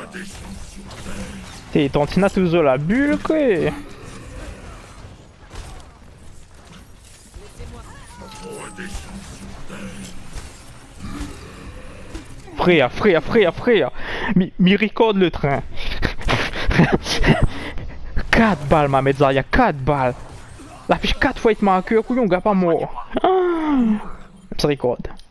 T'es tontina toujours la bulle quoi. Frère. Mi record le train. 4 balles ma mezz'aria, 4 balles. La fiche 4 fois il m'a cœur, couillon, gars pas mort. Ah, ça record.